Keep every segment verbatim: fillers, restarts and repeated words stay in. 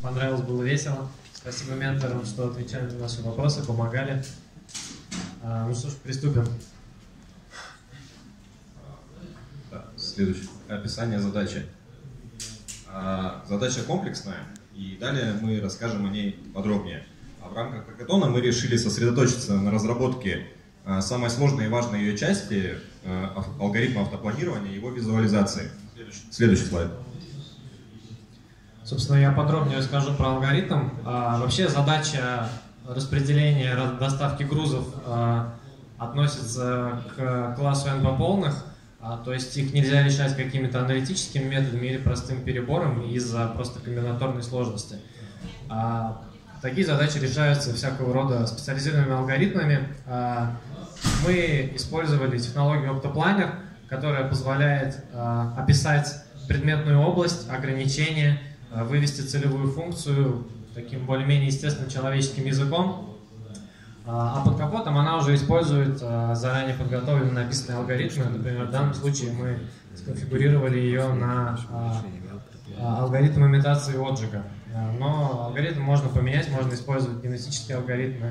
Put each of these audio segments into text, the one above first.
понравилось, было весело. Спасибо менторам, что отвечали на наши вопросы, помогали. Ну что ж, приступим. Следующее. Описание задачи. Задача комплексная, и далее мы расскажем о ней подробнее. А в рамках хакатона мы решили сосредоточиться на разработке самой сложной и важной ее части — алгоритма автопланирования и его визуализации. Следующий, Следующий слайд. Собственно, я подробнее расскажу про алгоритм. А, вообще задача распределения доставки грузов а, относится к классу эн по полных, а, то есть их нельзя решать какими-то аналитическими методами или простым перебором из-за просто комбинаторной сложности. А, такие задачи решаются всякого рода специализированными алгоритмами. А, мы использовали технологию оптопланер, которая позволяет а, описать предметную область, ограничения, вывести целевую функцию таким более-менее естественным человеческим языком, а под капотом она уже использует заранее подготовленные написанные алгоритмы. Например, в данном случае мы сконфигурировали ее на алгоритм имитации отжига. Но алгоритм можно поменять, можно использовать генетические алгоритмы,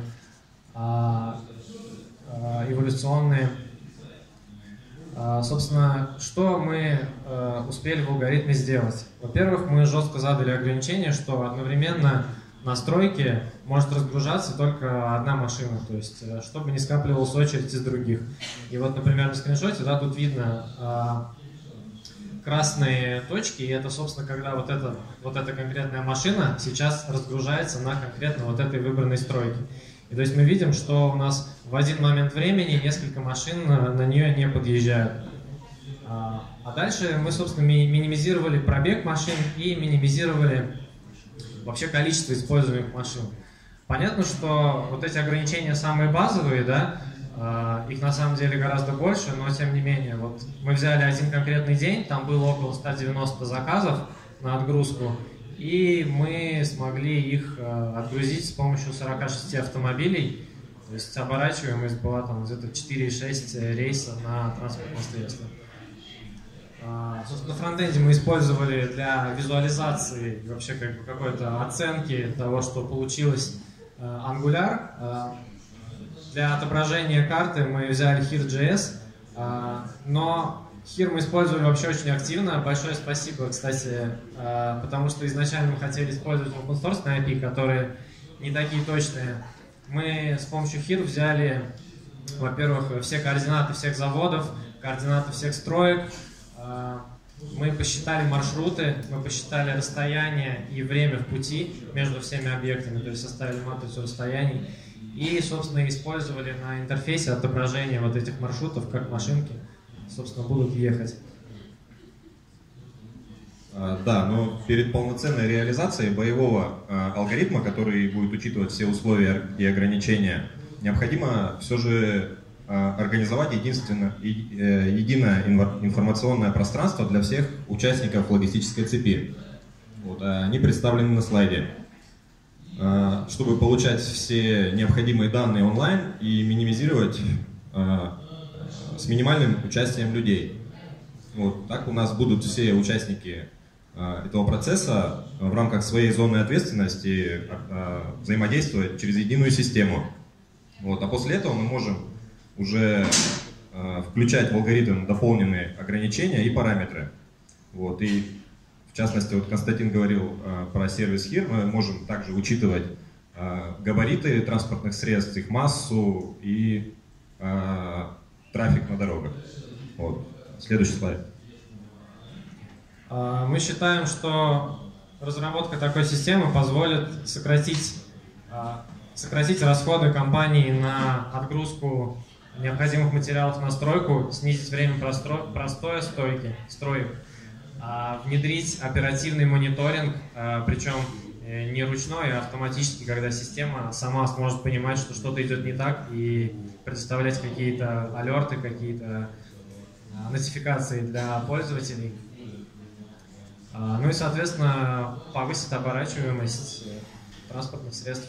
эволюционные. Собственно, что мы э, успели в алгоритме сделать? Во-первых, мы жестко задали ограничение, что одновременно на стройке может разгружаться только одна машина, то есть чтобы не скапливалась очередь из других. И вот, например, на скриншоте, да, тут видно э, красные точки, и это, собственно, когда вот эта, вот эта конкретная машина сейчас разгружается на конкретно вот этой выбранной стройке. И то есть мы видим, что у нас в один момент времени несколько машин на, на нее не подъезжают. А, а дальше мы, собственно, ми минимизировали пробег машин и минимизировали вообще количество используемых машин. Понятно, что вот эти ограничения самые базовые, да, а, их на самом деле гораздо больше, но тем не менее, вот мы взяли один конкретный день, там было около ста девяноста заказов на отгрузку, и мы смогли их э, отгрузить с помощью сорока шести автомобилей. То есть оборачиваемость была там где-то четыре и шесть рейса на транспортное средство. А, собственно, на фронтенде мы использовали для визуализации и вообще как бы какой-то оценки того, что получилось, э, Angular. Э, для отображения карты мы взяли Here.js, э, но Here мы использовали вообще очень активно. Большое спасибо, кстати, потому что изначально мы хотели использовать open source эй пи ай, которые не такие точные. Мы с помощью Here взяли, во-первых, все координаты всех заводов, координаты всех строек. Мы посчитали маршруты, мы посчитали расстояние и время в пути между всеми объектами, то есть составили матрицу расстояний. И, собственно, использовали на интерфейсе отображение вот этих маршрутов, как машинки, собственно, будут ехать. Да, но перед полноценной реализацией боевого алгоритма, который будет учитывать все условия и ограничения, необходимо все же организовать единственно, единое информационное пространство для всех участников логистической цепи. Вот, они представлены на слайде. Чтобы получать все необходимые данные онлайн и минимизировать с минимальным участием людей. Вот, так у нас будут все участники э, этого процесса в рамках своей зоны ответственности э, взаимодействовать через единую систему. Вот, а после этого мы можем уже э, включать в алгоритм дополненные ограничения и параметры. Вот, и в частности, вот Константин говорил э, про сервис Here, мы можем также учитывать э, габариты транспортных средств, их массу и э, трафик на дорогах. Вот. Следующий слайд. Мы считаем, что разработка такой системы позволит сократить, сократить расходы компании на отгрузку необходимых материалов на стройку, снизить время простоя стойки, строек, внедрить оперативный мониторинг, причем не ручной, а автоматически, когда система сама сможет понимать, что что-то идет не так, и предоставлять какие-то алерты, какие-то нотификации для пользователей. Ну и, соответственно, повысит оборачиваемость транспортных средств.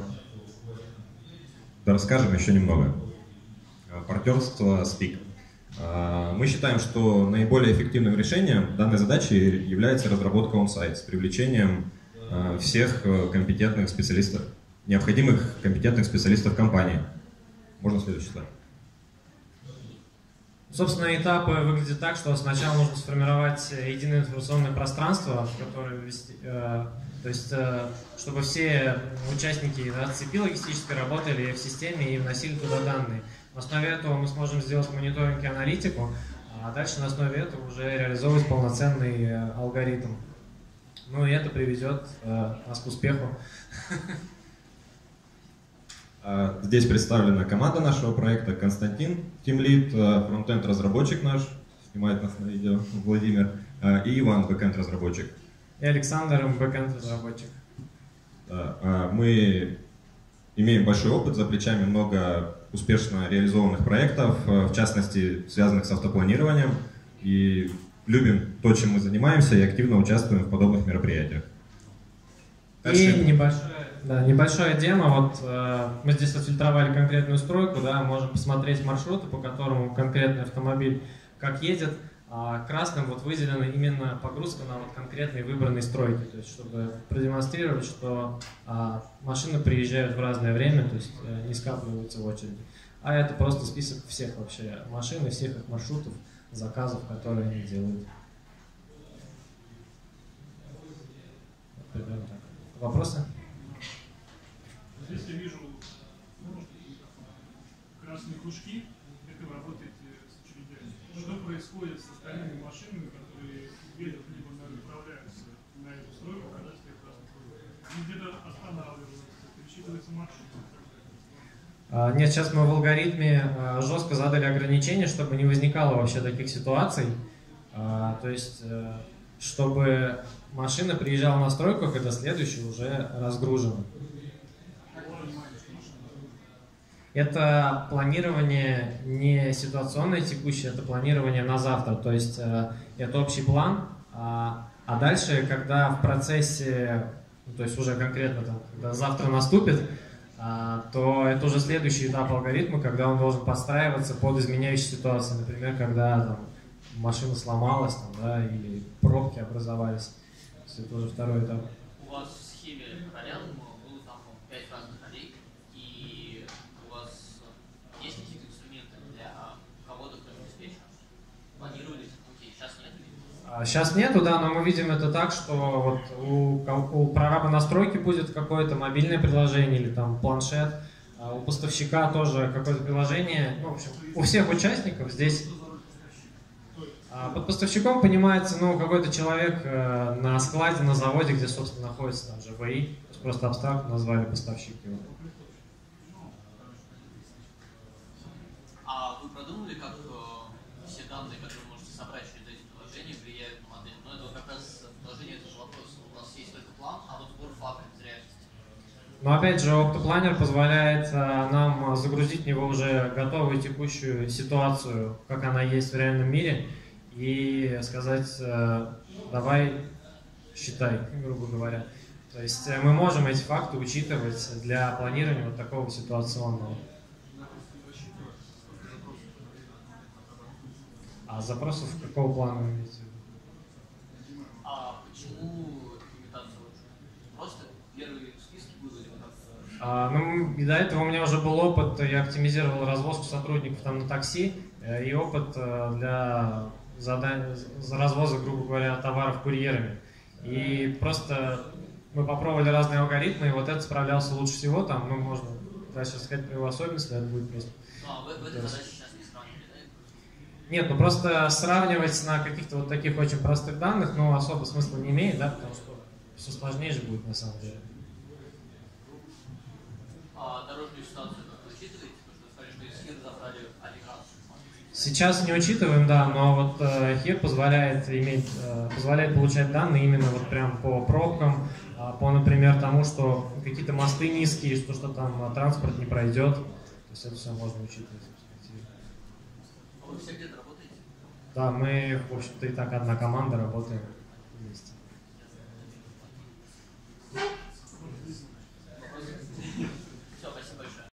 Да, расскажем еще немного. Партнерство Speak. Мы считаем, что наиболее эффективным решением данной задачи является разработка он-сайт с привлечением всех компетентных специалистов, необходимых компетентных специалистов компании. Можно следующий слайд. Собственно, этапы выглядят так, что сначала нужно сформировать единое информационное пространство, в которое ввести, э, то есть, э, чтобы все участники, да, цепи логистической работали в системе и вносили туда данные. На основе этого мы сможем сделать мониторинг и аналитику, а дальше на основе этого уже реализовывать полноценный э, алгоритм. Ну и это приведет э, нас к успеху. Здесь представлена команда нашего проекта. Константин, тимлид, фронтенд разработчик наш, снимает нас на видео, Владимир, и Иван, бэкенд разработчик. И Александр, бэкенд разработчик. Мы имеем большой опыт, за плечами много успешно реализованных проектов, в частности, связанных с автопланированием, и любим то, чем мы занимаемся, и активно участвуем в подобных мероприятиях. И небольшое, да, небольшая демо. Вот, э, мы здесь отфильтровали конкретную стройку, да, можем посмотреть маршруты, по которому конкретный автомобиль как едет. А красным вот выделена именно погрузка на вот конкретной выбранной стройке, то есть чтобы продемонстрировать, что а, машины приезжают в разное время, то есть э, не скапливаются в очереди. А это просто список всех вообще машин и всех их маршрутов, заказов, которые они делают. Примерно так. Вопросы? Здесь я вижу красные кружки, это вы работаете с очередями. Что происходит с остальными машинами, которые едут либо направляются на эту стройку, когда стоит красный круг? Они где-то останавливаются, пересчитывается маршрут. А, нет, сейчас мы в алгоритме а, жестко задали ограничения, чтобы не возникало вообще таких ситуаций. А, то есть, а, чтобы машина приезжала на стройку, когда следующая уже разгружена. Это планирование не ситуационное текущее, это планирование на завтра. То есть э, это общий план, а, а дальше, когда в процессе, ну, то есть уже конкретно там, когда завтра наступит, а, то это уже следующий этап алгоритма, когда он должен подстраиваться под изменяющие ситуации. Например, когда там, машина сломалась, там, да, или пробки образовались. Это уже второй этап. У вас в схеме ролям было там пять разных ролей, и у вас есть какие-то инструменты для кого-то, кроме диспетчера? Планировали? Окей, сейчас нет? А, сейчас нету, да, но мы видим это так, что вот у, у прораба настройки будет какое-то мобильное приложение или там планшет, а у поставщика тоже какое-то приложение. Ну, в общем, у всех участников здесь. Под поставщиком понимается, ну, какой-то человек э, на складе, на заводе, где, собственно, находится там же ВАИ, то есть просто абстрактно назвали поставщик его. А вы продумали, как э, все данные, которые вы можете собрать через эти приложения, влияют на модель? Ну, это вот как раз приложение, это же вопрос. У нас есть только план, а вот сбор фактов из реальности. Но опять же, оптопланер позволяет э, нам загрузить в него уже готовую текущую ситуацию, как она есть в реальном мире, и сказать, э, давай считай, грубо говоря. То есть э, мы можем эти факты учитывать для планирования вот такого ситуационного. А запросов какого плана вы имеете в виду? А почему имитация лучше? Просто первые списки были или как? А, ну, и до этого у меня уже был опыт, я оптимизировал развозку сотрудников там на такси, э, и опыт э, для задания, за развоза, грубо говоря, товаров курьерами. И просто мы попробовали разные алгоритмы, и вот это справлялся лучше всего. Там, ну, можно дальше сказать про его особенности, это будет просто. Ну, а в, в этой задаче сейчас не сравнивали, да? Нет, ну просто сравнивать на каких-то вот таких очень простых данных, ну, особо смысла не имеет, да, потому что все сложнее же будет на самом деле. А дорожную ситуацию как вы учитываете? Потому что вы сказали, что из хир забрали аллигацию. Сейчас не учитываем, да, но вот э, хир позволяет иметь, э, позволяет получать данные именно вот прям по пробкам, э, по, например, тому, что какие-то мосты низкие, что, что там э, транспорт не пройдет. То есть это все можно учитывать. А вы все где-то работаете? Да, мы, в общем-то, и так одна команда работаем вместе.